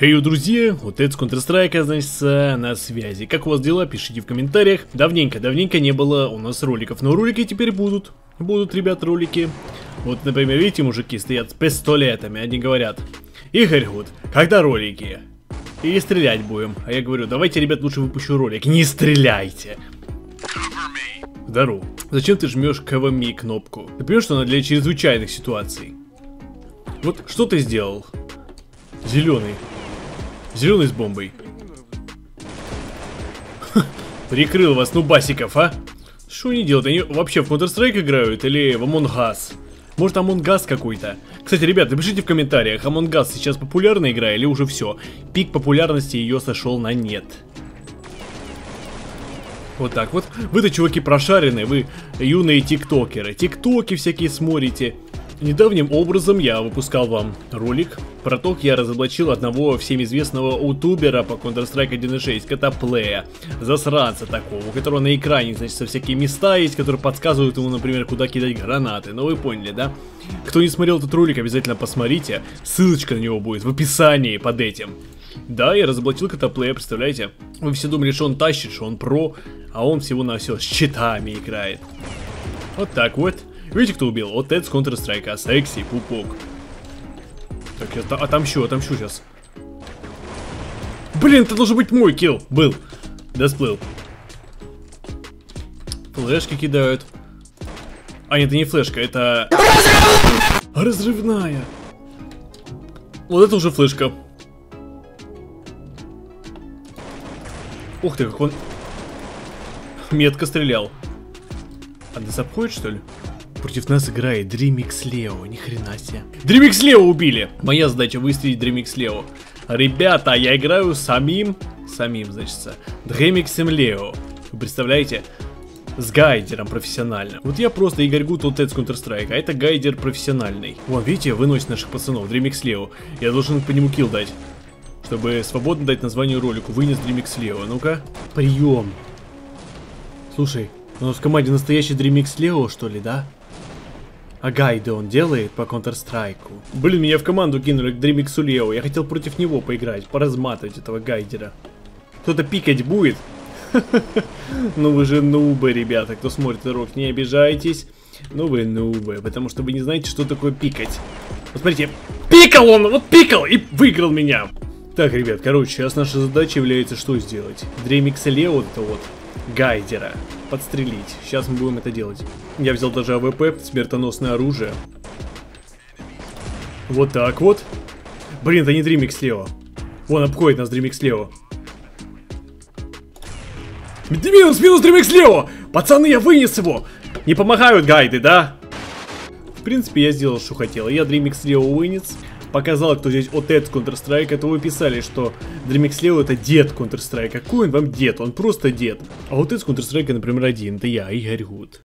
Хей, друзья, вот это с Counter-Strike, значит, на связи. Как у вас дела? Пишите в комментариях. Давненько не было у нас роликов, но ролики теперь будут. Будут, ребят, ролики. Вот, например, видите, мужики стоят с пистолетами, они говорят: Игорь Гуд, когда ролики? И стрелять будем. А я говорю: давайте, ребят, лучше выпущу ролик. Не стреляйте. Здорово. Зачем ты жмешь Cover Me кнопку? Ты понимаешь, что она для чрезвычайных ситуаций? Вот что ты сделал? Зеленый. Зеленый с бомбой. Прикрыл вас, нубасиков, а? Что они делают? Они вообще в Counter-Strike играют или в Among Us? Может, Among Us какой-то? Кстати, ребят, напишите в комментариях, Among Us сейчас популярная игра или уже все? Пик популярности ее сошел на нет. Вот так вот. Вы-то, чуваки, прошаренные, вы юные тиктокеры. Тиктоки всякие смотрите. Недавним образом я выпускал вам ролик про то, как я разоблачил одного всем известного ютубера по Counter-Strike 1.6, Котоплея. Засранца такого, у которого на экране, значит, всякие места есть, которые подсказывают ему, например, куда кидать гранаты. Ну вы поняли, да? Кто не смотрел этот ролик, обязательно посмотрите. Ссылочка на него будет в описании под этим. Да, я разоблачил Котоплея, представляете? Вы все думали, что он тащит, что он про, а он всего-навсего с читами играет. Вот так вот. Видите, кто убил? Вот это с Counter-Strike, секси, пупок. Так, я отомщу сейчас. Блин, это должен быть мой килл. Был. Да, сплыл. Флешки кидают. А, нет, это не флешка, это... Разрывная. Вот это уже флешка. Ух ты, как он... метко стрелял. А нас обходит, что ли? Против нас играет Дримикс Лео, ни хрена себе. Дримикс Лео убили! Моя задача выстрелить Дримикс Лео. Ребята, я играю самим, значит, Дримиксом Лео. Вы представляете? С гайдером профессиональным. Вот я просто Игорь Гуд, вот это с Counter-Strike, а это гайдер профессиональный. Вон, видите, выносит наших пацанов, Дримикс Лео. Я должен по нему килл дать, чтобы свободно дать название ролику. Вынес Дримикс Лео, ну-ка. Прием. Слушай, у нас в команде настоящий Дримикс Лео, что ли, да? А гайды он делает по Counter-Strike. Блин, меня в команду кинули к Дримиксу Лео. Я хотел против него поиграть, поразматывать этого гайдера. Кто-то пикать будет? Ну вы же нубы, ребята, кто смотрит ролик, не обижайтесь. Ну вы нубы, потому что вы не знаете, что такое пикать. Вот смотрите, пикал он, вот пикал и выиграл меня. Так, ребят, короче, сейчас наша задача является что сделать? Дримикса Лео, вот это вот, гайдера, подстрелить. Сейчас мы будем это делать. Я взял даже АВП, смертоносное оружие. Вот так вот. Блин, это не Дримикс Лео. Вон, обходит нас Дримикс Лео. Минус Дримикс Лео! Пацаны, я вынес его! Не помогают гайды, да? В принципе, я сделал, что хотел. Я Дримикс Лео вынес. Показал, кто здесь отец Counter-Strike, это вы писали, что Дримикс Лео это дед Counter-Strike. Какой он вам дед? Он просто дед. А отец Counter-Strike, например, один. Это я, Игорь Гуд.